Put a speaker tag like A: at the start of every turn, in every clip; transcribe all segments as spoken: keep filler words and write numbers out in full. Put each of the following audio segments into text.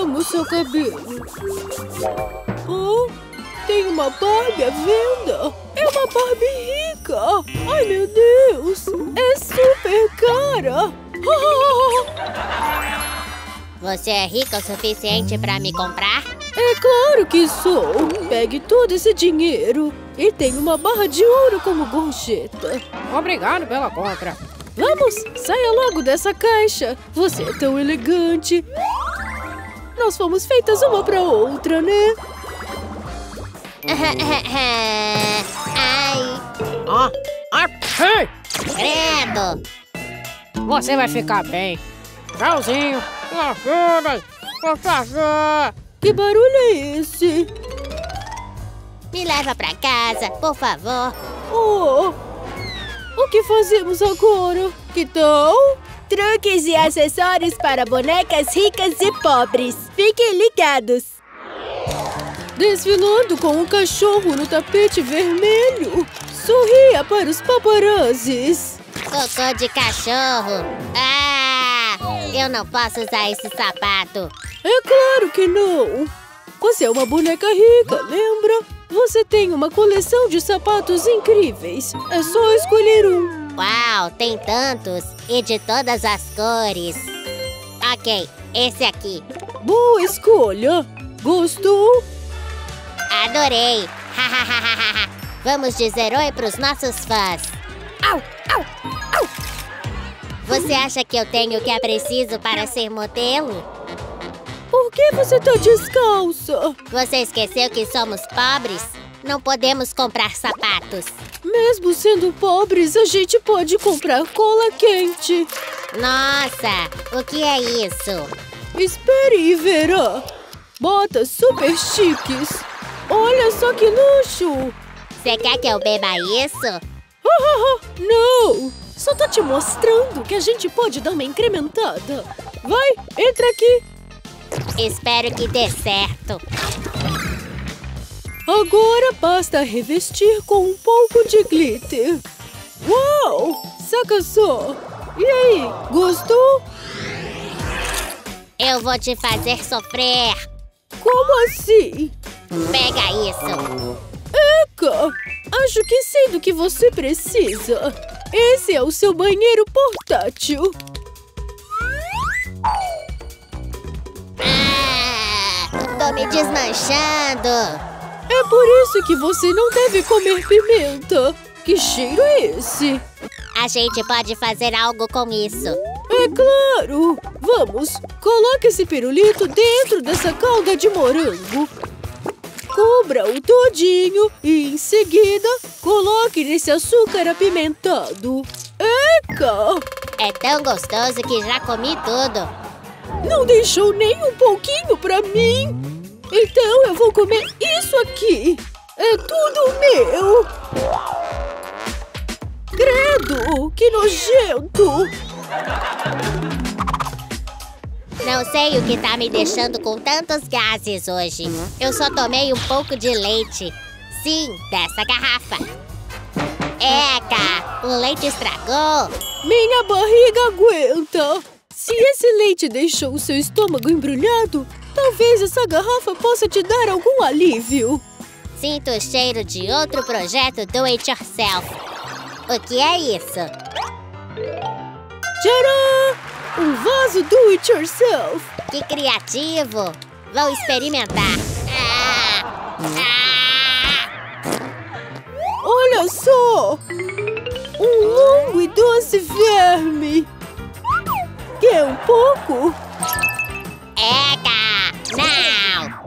A: amo seu cabelo. Oh, tem uma Barbie à venda. É uma Barbie rica. Ai, meu Deus. É super cara.
B: Você é rica o suficiente pra me comprar?
A: É claro que sou. Pegue todo esse dinheiro. E tem uma barra de ouro como gorjeta.
C: Obrigado pela compra.
A: Vamos, saia logo dessa caixa. Você é tão elegante. Nós fomos feitas uma pra outra, né?
B: Ai,
C: Ah, ah, ei!
B: credo!
C: Você vai ficar bem. Tchauzinho. Ajuda, por favor.
A: Que barulho é esse?
B: Me leva pra casa, por favor.
A: Oh, o que fazemos agora? Que tal?
D: Truques e acessórios para bonecas ricas e pobres. Fiquem ligados.
A: Desfilando com um cachorro no tapete vermelho. Sorria para os paparazzis.
B: Cocô de cachorro. Ah, eu não posso usar esse sapato.
A: É claro que não. Você é uma boneca rica, lembra? Você tem uma coleção de sapatos incríveis. É só escolher um.
B: Uau, tem tantos e de todas as cores. Ok, esse aqui.
A: Boa escolha. Gostou?
B: Adorei. Vamos dizer oi pros nossos fãs. Au, au, au. Você acha que eu tenho o que é preciso para ser modelo?
A: Por que você tá descalça?
B: Você esqueceu que somos pobres? Não podemos comprar sapatos.
A: Mesmo sendo pobres, a gente pode comprar cola quente.
B: Nossa, o que é isso?
A: Espere e verá. Botas super chiques. Olha só que luxo.
B: Você quer que eu beba isso?
A: Não! Só tô te mostrando que a gente pode dar uma incrementada. Vai, entra aqui.
B: Espero que dê certo.
A: Agora basta revestir com um pouco de glitter. Uau! Saca só! E aí, gostou?
B: Eu vou te fazer sofrer.
A: Como assim?
B: Pega isso.
A: Eca! Acho que sei do que você precisa. Esse é o seu banheiro portátil.
B: Ah, tô me desmanchando.
A: É por isso que você não deve comer pimenta. Que cheiro é esse?
B: A gente pode fazer algo com isso.
A: É claro! Vamos, coloque esse pirulito dentro dessa calda de morango. Cubra-o todinho e, em seguida, coloque nesse açúcar apimentado. Eca!
B: É tão gostoso que já comi tudo.
A: Não deixou nem um pouquinho pra mim? Então eu vou comer isso aqui. É tudo meu. Credo, que nojento.
B: Não sei o que tá me deixando com tantos gases hoje. Eu só tomei um pouco de leite. Sim, dessa garrafa. Eca, o leite estragou.
A: Minha barriga aguenta. Se esse leite deixou o seu estômago embrulhado, talvez essa garrafa possa te dar algum alívio.
B: Sinto o cheiro de outro projeto do It Yourself. O que é isso?
A: Tcharam! Um vaso do It Yourself.
B: Que criativo! Vou experimentar. Ah! Ah!
A: Olha só! Um longo e doce verme. Quer um pouco?
B: Eca! Não!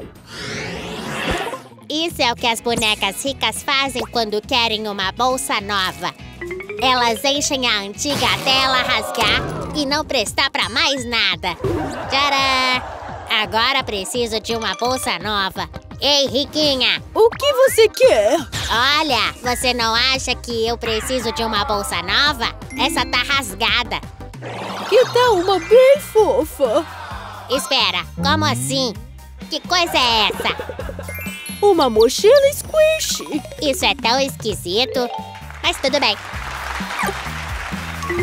B: Isso é o que as bonecas ricas fazem quando querem uma bolsa nova. Elas enchem a antiga até ela rasgar e não prestar pra mais nada. Tcharam! Agora preciso de uma bolsa nova. Ei, riquinha!
A: O que você quer?
B: Olha, você não acha que eu preciso de uma bolsa nova? Essa tá rasgada.
A: Que tal uma bem fofa?
B: Espera, como assim? Que coisa é essa?
A: Uma mochila squishy.
B: Isso é tão esquisito. Mas tudo bem.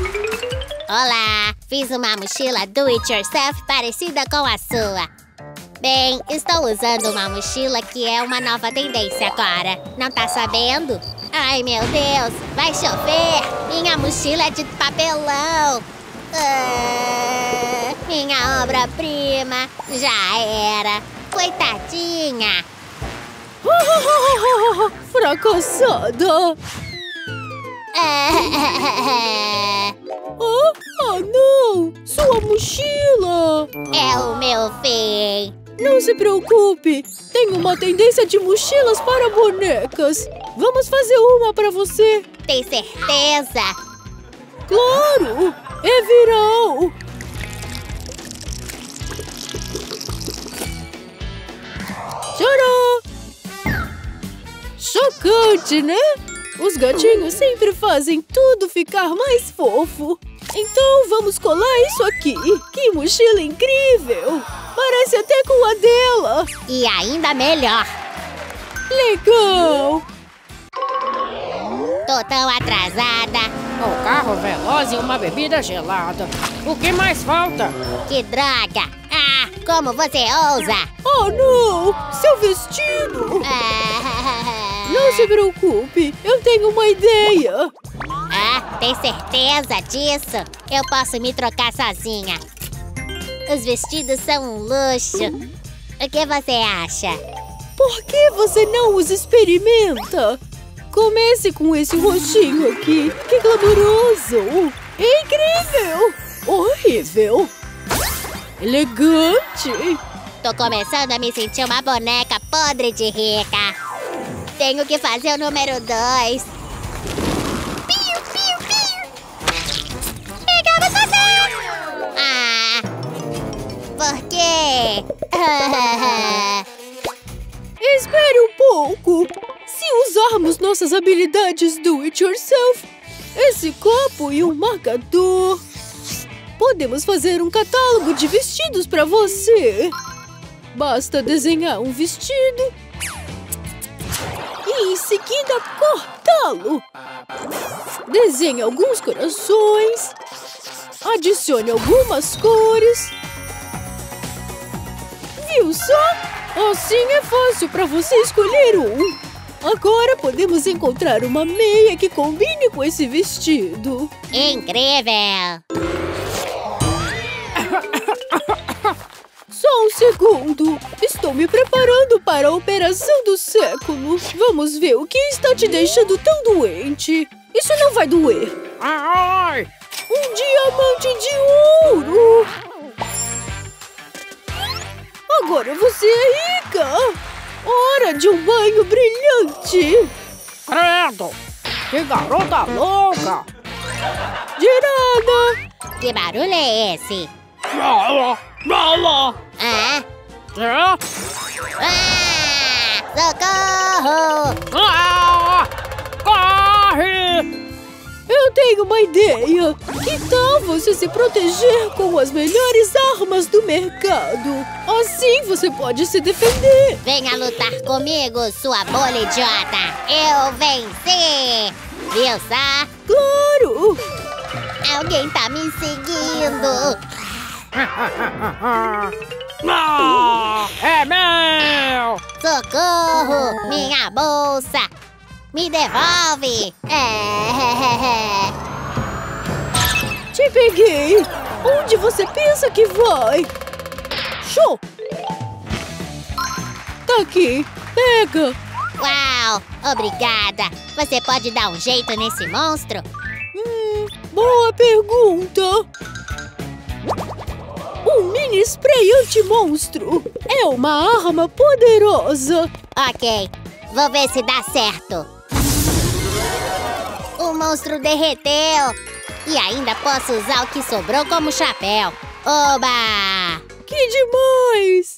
B: Olá! Fiz uma mochila do it yourself parecida com a sua. Bem, estou usando uma mochila que é uma nova tendência agora. Não tá sabendo? Ai, meu Deus, vai chover! Minha mochila é de papelão! Ah, minha obra-prima já era! Coitadinha!
A: Fracassada!
B: É
A: Oh, oh, não! Sua mochila!
B: o meu fim!
A: Não se preocupe! Tenho uma tendência de mochilas para bonecas! Vamos fazer uma para você!
B: Tem certeza?
A: Claro! É viral! Tcharam! Chocante, né? Os gatinhos sempre fazem tudo ficar mais fofo. Então vamos colar isso aqui. Que mochila incrível! Parece até com a dela.
B: E ainda melhor!
A: Legal!
B: Tô tão atrasada!
C: Um carro veloz e uma bebida gelada. O que mais falta?
B: Que droga! Ah, como você ousa!
A: Oh, não! Seu vestido!
B: Ah,
A: Não se preocupe, eu tenho uma ideia.
B: ah, tem certeza disso? Eu posso me trocar sozinha. Os vestidos são um luxo. O que você acha?
A: Por que você não os experimenta? Comece com esse rostinho aqui. Que glamouroso! Incrível! Horrível! Elegante!
B: Tô começando a me sentir uma boneca podre de rica. Tenho que fazer o número dois. Piu, piu, piu. Pegamos você! Ah! Por quê?
A: Espere um pouco! Se usarmos nossas habilidades do it yourself, esse copo e um marcador, podemos fazer um catálogo de vestidos para você. Basta desenhar um vestido e em seguida cortá-lo. Desenhe alguns corações. Adicione algumas cores. Viu só? Assim é fácil para você escolher um. Agora podemos encontrar uma meia que combine com esse vestido.
B: Incrível!
A: Só um segundo. Estou me preparando para a operação do século. Vamos ver o que está te deixando tão doente. Isso não vai doer.
C: Ai!
A: Um diamante de ouro! Agora você é rica! Hora de um banho brilhante!
C: Credo! Que garota louca!
A: Girada!
B: Que barulho é esse?
C: Lala! Lala!
B: Ah?
C: É?
B: Ah! Socorro!
C: Ah! Corre!
A: Eu tenho uma ideia! Que tal você se proteger com as melhores armas do mercado? Assim você pode se defender!
B: Venha lutar comigo, sua bolha idiota! Eu venci! Viu só?
A: Claro!
B: Alguém tá me seguindo!
C: Ah, é meu!
B: Socorro! Minha bolsa! Me devolve! É...
A: Te peguei! Onde você pensa que vai? Show! Tá aqui! Pega!
B: Uau! Obrigada! Você pode dar um jeito nesse monstro?
A: Hum, boa pergunta! Um mini spray anti-monstro! É uma arma poderosa!
B: Ok, vou ver se dá certo. O monstro derreteu! E ainda posso usar o que sobrou como chapéu. Oba!
A: Que demais!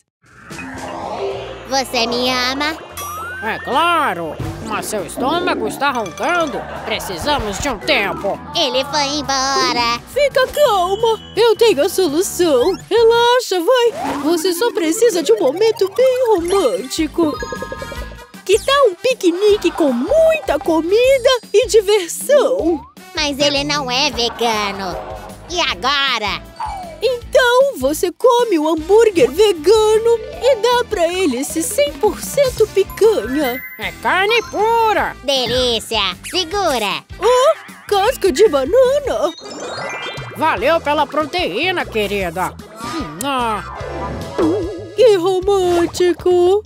B: Você me ama?
C: É claro! Mas seu estômago está roncando. Precisamos de um tempo.
B: Ele foi embora.
A: Fica calma! Eu tenho a solução! Relaxa, vai! Você só precisa de um momento bem romântico. Que tal um piquenique com muita comida e diversão?
B: Mas ele não é vegano. E agora?
A: Então Então, você come o hambúrguer vegano e dá pra ele esse cem por cento picanha.
C: É carne pura.
B: Delícia! Segura!
A: Oh, casca de banana.
C: Valeu pela proteína, querida. Hum, ah.
A: Que romântico.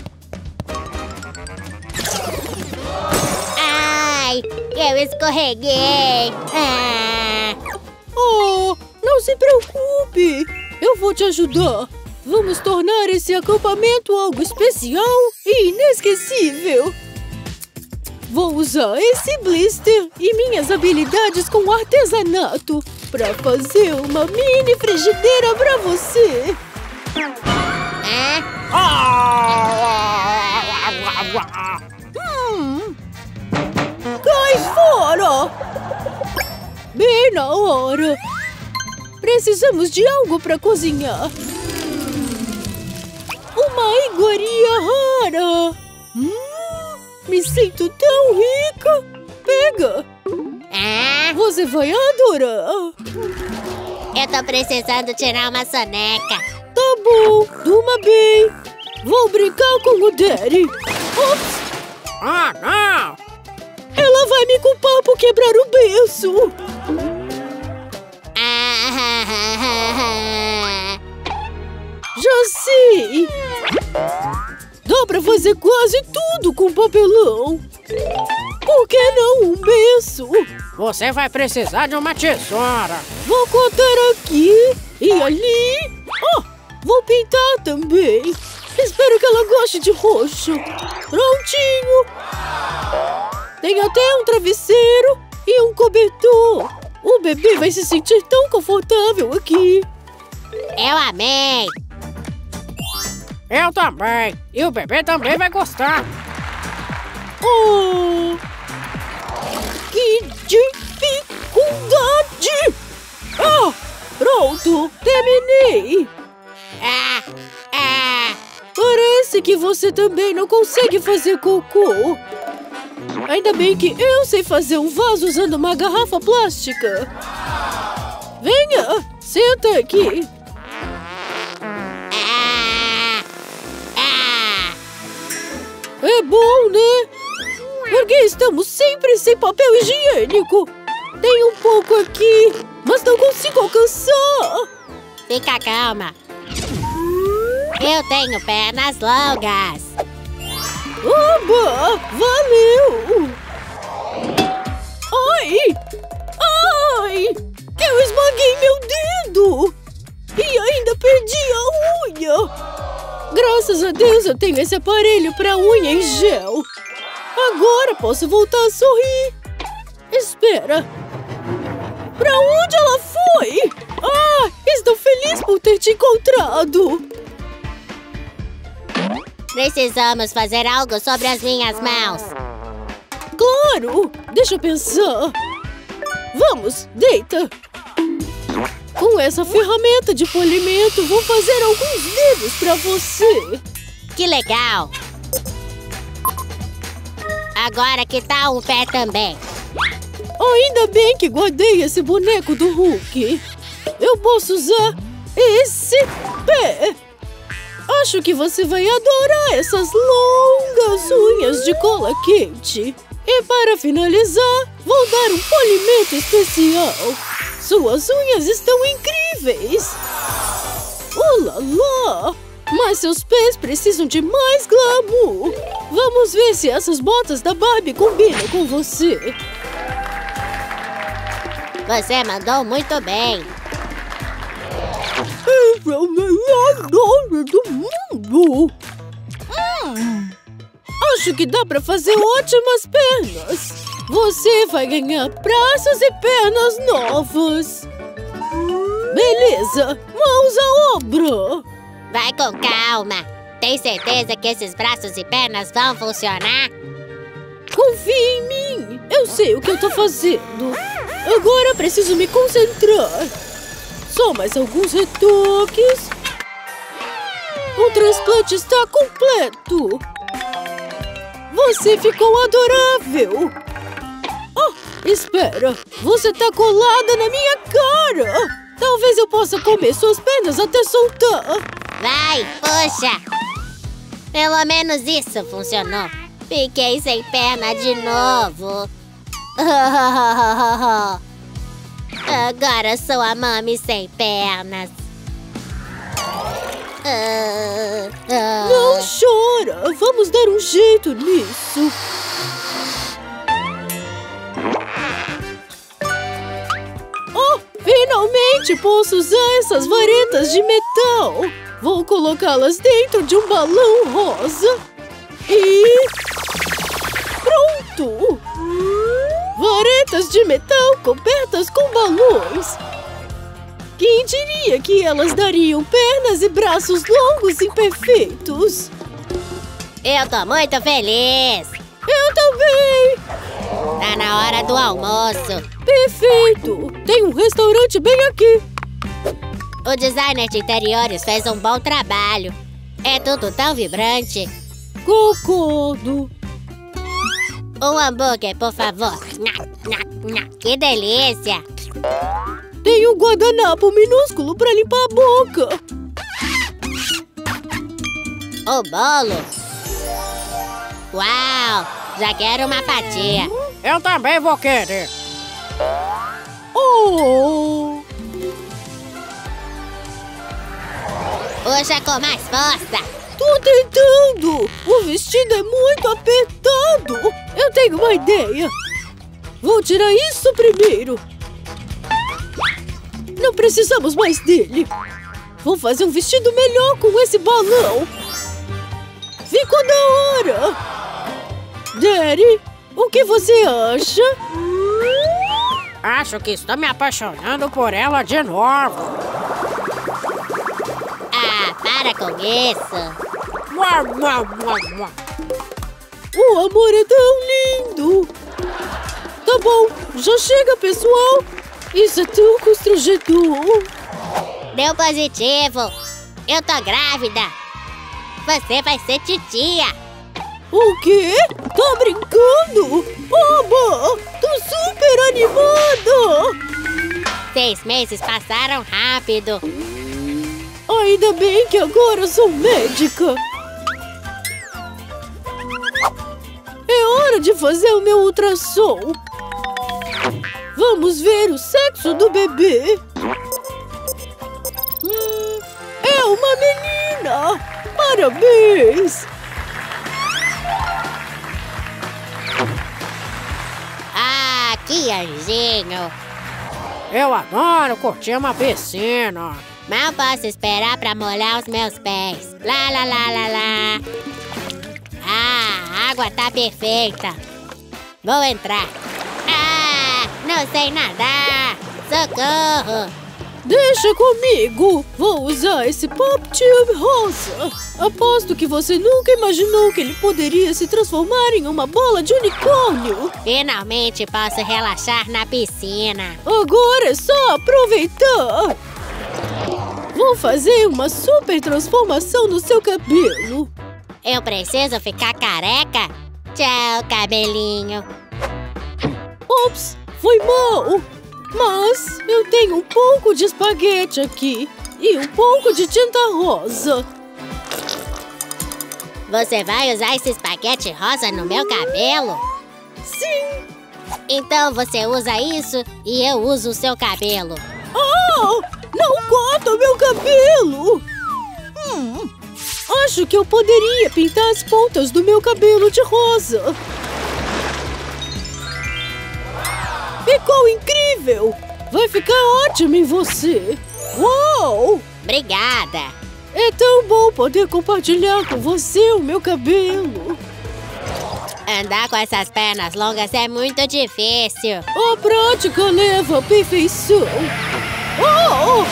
B: Ai, eu escorreguei. Ah.
A: Oh, não se preocupe. Eu vou te ajudar. Vamos tornar esse acampamento algo especial e inesquecível. Vou usar esse blister e minhas habilidades com artesanato para fazer uma mini frigideira para você. Hum. Cai fora! Bem na hora. Precisamos de algo para cozinhar. Uma iguaria rara. Hum, me sinto tão rica. Pega.
B: Ah,
A: Você vai adorar.
B: eu tô precisando tirar uma soneca.
A: Tá bom, durma bem. Vou brincar com o Daddy. Ops,
C: Ah, não!
A: ela vai me culpar por quebrar o berço.
B: Ah,
A: Já sei. Dá pra fazer quase tudo com papelão. Por que não um berço?
C: Você vai precisar de uma tesoura.
A: Vou cortar aqui e ali. Oh, vou pintar também. Espero que ela goste de roxo. Prontinho. Tem até um travesseiro e um cobertor. O bebê vai se sentir tão confortável aqui.
B: eu amei.
C: Eu também. E o bebê também vai gostar.
A: Oh, que dificuldade! Ah, pronto, terminei.
B: Ah, ah.
A: Parece que você também não consegue fazer cocô. Ainda bem que eu sei fazer um vaso usando uma garrafa plástica. Venha, senta aqui.
B: Ah, ah.
A: É bom, né? Porque estamos sempre sem papel higiênico. Tem um pouco aqui, mas não consigo alcançar.
B: Fica calma. Eu tenho pernas longas.
A: Oba! Valeu! Ai! Ai! Eu esmaguei meu dedo! E ainda perdi a unha! Graças a Deus eu tenho esse aparelho para unha em gel. Agora posso voltar a sorrir. Espera. Para onde ela foi? Ah! Estou feliz por ter te encontrado.
B: Precisamos fazer algo sobre as minhas mãos.
A: Claro! Deixa eu pensar. Vamos, deita. Com essa ferramenta de polimento, vou fazer alguns dedos pra você.
B: Que legal. Agora que tal um pé também?
A: Ainda bem que guardei esse boneco do Hulk. Eu posso usar esse pé. Acho que você vai adorar essas longas unhas de cola quente. E para finalizar, vou dar um polimento especial. Suas unhas estão incríveis. Oh lá lá! Mas seus pés precisam de mais glamour. Vamos ver se essas botas da Barbie combinam com você.
B: Você mandou muito bem.
A: Esse é o melhor doce do mundo! Hum, acho que dá pra fazer ótimas pernas! Você vai ganhar braços e pernas novas! Beleza! Mãos à obra!
B: Vai com calma. Tem certeza que esses braços e pernas vão funcionar?
A: Confie em mim! Eu sei o que eu tô fazendo! Agora preciso me concentrar! Só mais alguns retoques. O transplante está completo. Você ficou adorável. Oh, espera. Você tá colada na minha cara. Talvez eu possa comer suas pernas até soltar.
B: Vai, puxa! Pelo menos isso funcionou. Fiquei sem perna de novo. Agora sou a Mami sem pernas.
A: Não chora! Vamos dar um jeito nisso. Oh, finalmente posso usar essas varetas de metal. Vou colocá-las dentro de um balão rosa. E... pronto! Varetas de metal cobertas com balões. Quem diria que elas dariam pernas e braços longos e perfeitos?
B: Eu tô muito feliz.
A: Eu também!
B: Tá na hora do almoço.
A: Perfeito! Tem um restaurante bem aqui.
B: O designer de interiores fez um bom trabalho. É tudo tão vibrante.
A: Concordo.
B: Um hambúrguer, por favor. Que delícia!
A: Tem um guardanapo minúsculo para limpar a boca.
B: O bolo. Uau! Já quero uma fatia.
C: Eu também vou querer.
A: Oh!
B: Puxa com mais força.
A: Tô tentando! O vestido é muito apertado! Eu tenho uma ideia! Vou tirar isso primeiro! Não precisamos mais dele! Vou fazer um vestido melhor com esse balão! Ficou da hora! Daddy, o que você acha?
C: Acho que estou me apaixonando por ela de novo.
B: Ah, para com isso!
C: Mua, mua, mua, mua.
A: O amor é tão lindo! Tá bom, já chega, pessoal! Isso é tão constrangedor!
B: Deu positivo! Eu tô grávida! Você vai ser titia!
A: O quê? Tá brincando? Oba! Tô super animada!
B: Seis meses passaram rápido!
A: Ainda bem que agora sou médica! É hora de fazer o meu ultrassom! Vamos ver o sexo do bebê! Hum, é uma menina! Parabéns!
B: Ah, que anjinho!
C: Eu adoro curtir uma piscina.
B: Mal posso esperar pra molhar os meus pés. Lá, lá, lá, lá, lá. Ah, a água tá perfeita. Vou entrar. Ah, não sei nadar. Socorro.
A: Deixa comigo! Vou usar esse Pop Tube rosa! Aposto que você nunca imaginou que ele poderia se transformar em uma bola de unicórnio!
B: Finalmente posso relaxar na piscina.
A: Agora é só aproveitar! Vou fazer uma super transformação no seu cabelo!
B: Eu preciso ficar careca? Tchau, cabelinho.
A: Ops! Foi mal! Mas eu tenho um pouco de espaguete aqui e um pouco de tinta rosa.
B: Você vai usar esse espaguete rosa no meu cabelo?
A: Sim!
B: Então você usa isso e eu uso o seu cabelo.
A: Oh! Não corta o meu cabelo! Hum, acho que eu poderia pintar as pontas do meu cabelo de rosa. Ficou incrível! Vai ficar ótimo em você! Uau!
B: Obrigada!
A: É tão bom poder compartilhar com você o meu cabelo!
B: Andar com essas pernas longas é muito difícil.
A: A prática leva à perfeição! Oh!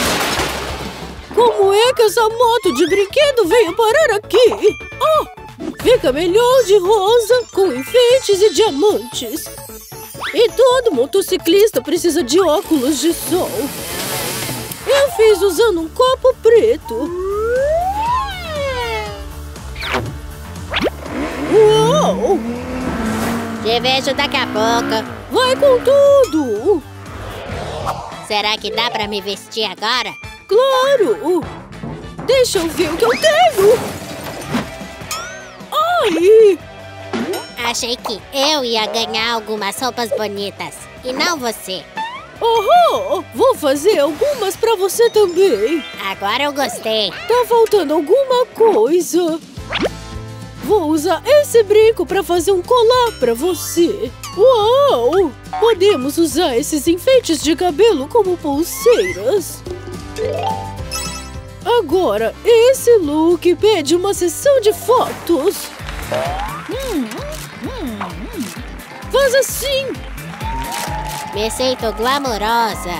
A: Como é que essa moto de brinquedo veio parar aqui? Oh! Fica melhor de rosa, com enfeites e diamantes! E todo motociclista precisa de óculos de sol. Eu fiz usando um copo preto. Uau!
B: Te vejo daqui a pouco.
A: Vai com tudo!
B: Será que dá pra me vestir agora?
A: Claro! Deixa eu ver o que eu tenho! Ai!
B: Achei que eu ia ganhar algumas roupas bonitas. E não você.
A: Oh, vou fazer algumas pra você também.
B: Agora eu gostei.
A: Tá faltando alguma coisa. Vou usar esse brinco pra fazer um colar pra você. Uau! Podemos usar esses enfeites de cabelo como pulseiras. Agora, esse look pede uma sessão de fotos. Hum, hum, hum. Faz assim.
B: Me sinto glamourosa.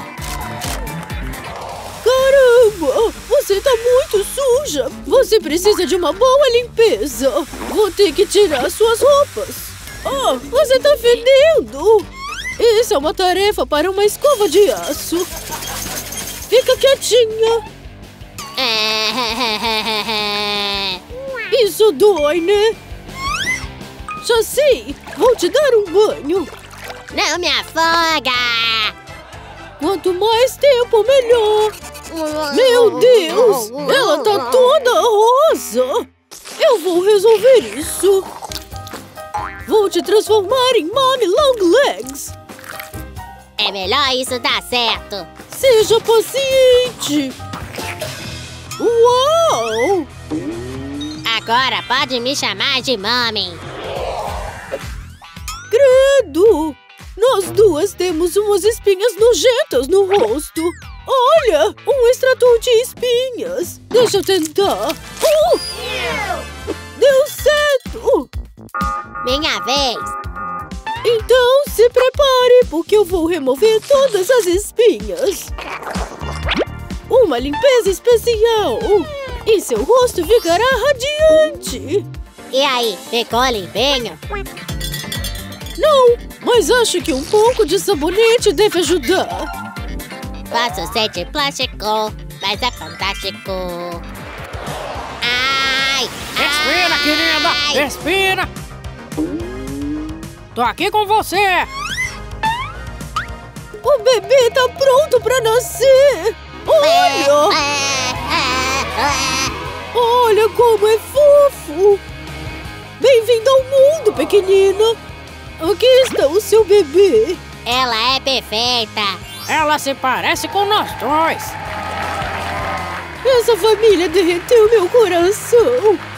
A: Caramba! Você tá muito suja! Você precisa de uma boa limpeza! Vou ter que tirar suas roupas! Oh, você tá fedendo! Isso é uma tarefa para uma escova de aço! Fica quietinha! Isso dói, né? Já sei! Vou te dar um banho!
B: Não me afoga!
A: Quanto mais tempo, melhor! Meu Deus! Ela tá toda rosa! Eu vou resolver isso! Vou te transformar em Mommy Long Legs!
B: É melhor isso dar certo!
A: Seja paciente! Uau!
B: Agora pode me chamar de Mommy!
A: Credo! Nós duas temos umas espinhas nojentas no rosto! Olha! Um extrator de espinhas! Deixa eu tentar! Uh! Deu certo!
B: Minha vez!
A: Então se prepare, porque eu vou remover todas as espinhas! Uma limpeza especial! E seu rosto ficará radiante!
B: E aí, ficou limpinho?
A: Não, mas acho que um pouco de sabonete deve ajudar.
B: Posso ser de plástico, mas é fantástico. Ai!
C: Respira,
B: ai,
C: querida! Respira! Tô aqui com você!
A: O bebê tá pronto pra nascer! Olha! Olha como é fofo! Bem-vindo ao mundo, pequenina! Aqui está o seu bebê!
B: Ela é perfeita!
C: Ela se parece com nós dois!
A: Essa família derreteu meu coração!